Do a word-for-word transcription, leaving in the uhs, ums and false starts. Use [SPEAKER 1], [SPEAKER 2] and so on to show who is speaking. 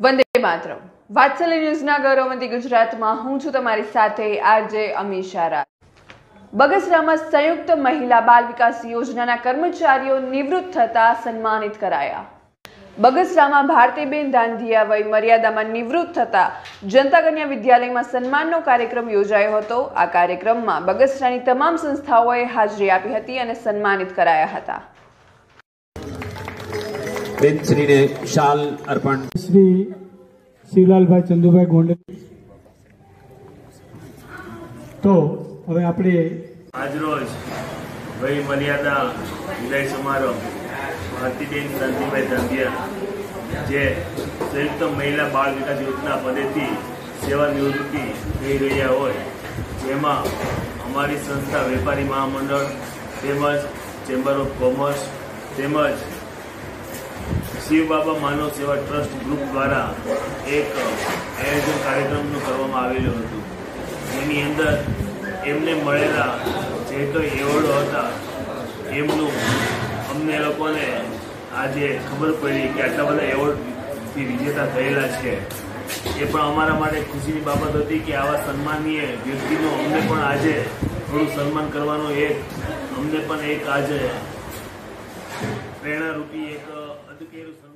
[SPEAKER 1] વંદે માતરમ. વાત્સલ્ય ન્યૂઝના ગૌરવવંતી ગુજરાતમાં હું છું તમારી સાથે આરજે અમીષા રાજ. બગસરામાં સંયુક્ત મહિલા બાલ વિકાસ યોજનાના કર્મચારીઓ નિવૃત્ત થતા સન્માનિત કરાયા. બગસરામાં ભારતીબેન ધાંધિયા વય મર્યાદામાં નિવૃત્ત થતા જનતા કન્યા વિદ્યાલયમાં સન્માનનો કાર્યક્રમ યોજાયો હતો. આ કાર્યક્રમમાં બગસરાની તમામ સંસ્થાઓએ હાજરી આપી હતી અને સન્માનિત કરાયા હતા.
[SPEAKER 2] બેનશ્રીને શાલ અર્પણ.
[SPEAKER 3] શ્રી શિવલાલભાઈ ચંદુભાઈ ગોંડલ. તો હવે આપણે
[SPEAKER 4] આજરોજ વય મર્યાદા વિદાય સમારોહ ભારતીબેન ધાંધીભાઈ ધાંધિયા જે સંયુક્ત મહિલા બાળ વિકાસ યોજના પદેથી સેવા નિવૃત્તિ થઈ રહ્યા હોય, જેમાં અમારી સંસ્થા વેપારી મહામંડળ તેમજ ચેમ્બર ઓફ કોમર્સ તેમજ શિવ બાબા માનવ સેવા ટ્રસ્ટ ગ્રુપ દ્વારા એક આયોજન કાર્યક્રમનું કરવામાં આવેલું હતું. એની અંદર એમને મળેલા જે કંઈ એવોર્ડો હતા એમનું અમને લોકોને આજે ખબર પડી કે આટલા બધા એવોર્ડથી વિજેતા થયેલા છે. એ પણ અમારા માટે ખુશીની બાબત હતી કે આવા સન્માનીય વ્યક્તિનું અમને પણ આજે થોડું સન્માન કરવાનું એક અમને પણ એક આજે પ્રેરણારૂપી એક અદકેરું